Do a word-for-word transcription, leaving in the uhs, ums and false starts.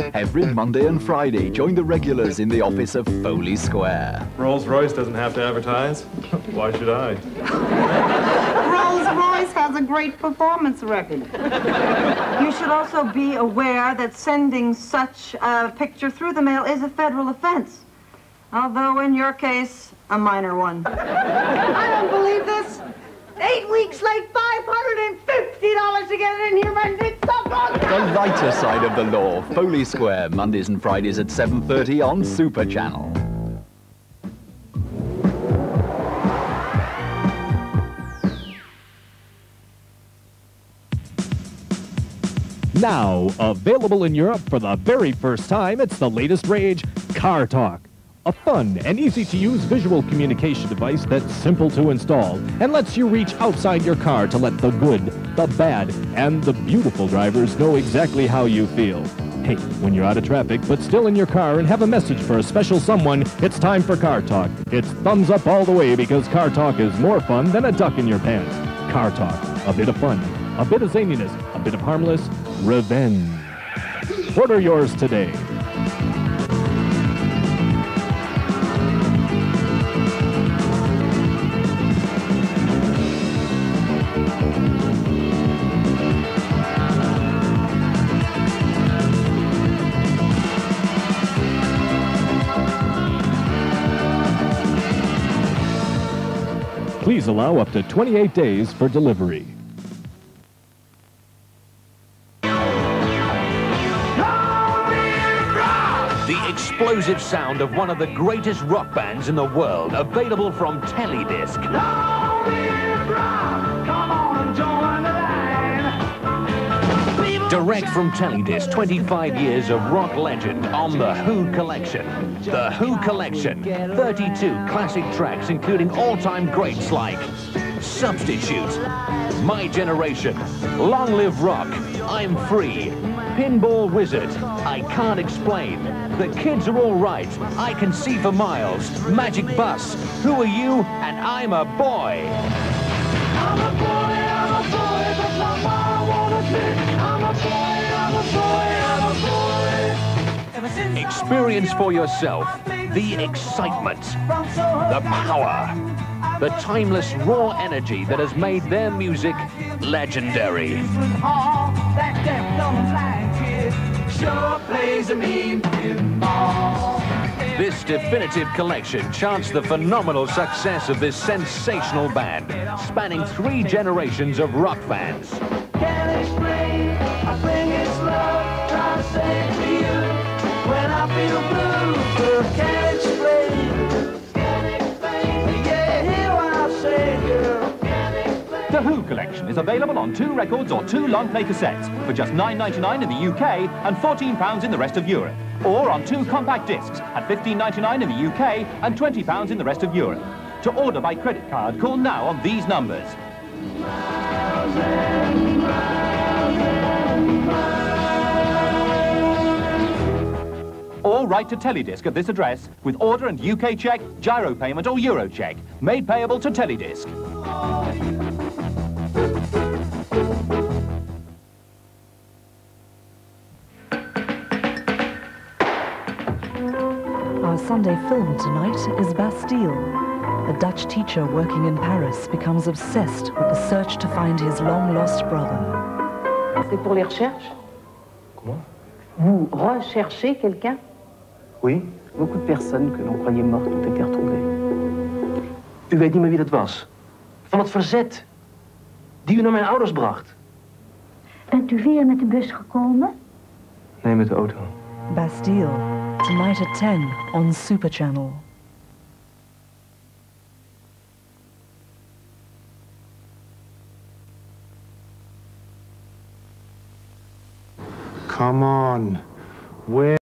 Every Monday and Friday, join the regulars in the office of Foley Square. Rolls-Royce doesn't have to advertise. Why should I? Rolls-Royce has a great performance record. You should also be aware that sending such a picture through the mail is a federal offense. Although, in your case, a minor one. I don't believe this. Eight weeks late, five hundred fifty dollars to get it in here, and it's so good. The lighter side of the law, Foley Square, Mondays and Fridays at seven thirty on Super Channel. Now, available in Europe for the very first time, it's the latest rage, Car Talk. A fun and easy-to-use visual communication device that's simple to install and lets you reach outside your car to let the good, the bad, and the beautiful drivers know exactly how you feel. Hey, when you're out of traffic but still in your car and have a message for a special someone, it's time for Car Talk. It's thumbs up all the way because Car Talk is more fun than a duck in your pants. Car Talk, a bit of fun, a bit of zaniness, a bit of harmless revenge. Order yours today. Please allow up to twenty-eight days for delivery. The explosive sound of one of the greatest rock bands in the world, available from Teledisc. Direct from Teledisc, twenty-five years of rock legend on the Who Collection. The Who Collection, thirty-two classic tracks including all-time greats like Substitute, My Generation, Long Live Rock, I'm Free, Pinball Wizard, I Can't Explain, The Kids Are All Right, I Can See for Miles, Magic Bus, Who Are You, and I'm a Boy. I'm a boy, I'm a boy, but my mom won't admit. I'm a boy, I'm a boy, I'm a boy. Experience for yourself the excitement, the power, the timeless raw energy that has made their music legendary. This definitive collection charts the phenomenal success of this sensational band, spanning three generations of rock fans. Can't explain, I think it's love, trying to say it to you when I feel blue. Can't explain, can't explain, yeah, hear what I say, girl. The Who Collection is available on two records or two long-play cassettes for just nine ninety-nine in the U K and fourteen pounds in the rest of Europe. Or on two compact discs at fifteen ninety-nine in the U K and twenty pounds in the rest of Europe. To order by credit card, call now on these numbers. Or write to Teledisc at this address with order and U K check, gyro payment or Euro check. Made payable to Teledisc. Our Sunday film tonight is Bastille. A Dutch teacher working in Paris becomes obsessed with the search to find his long-lost brother. C'est pour les recherches? Comment? Vous recherchez quelqu'un? Oui. Beaucoup de personnes que l'on croyait mortes ont été retrouvées. U weet niet meer wie dat was. Van het verzet. Die u naar mijn ouders bracht. Bent u weer met de bus gekomen? Nee, met de auto. Bastille, tonight at ten on Super Channel. Come on. Where?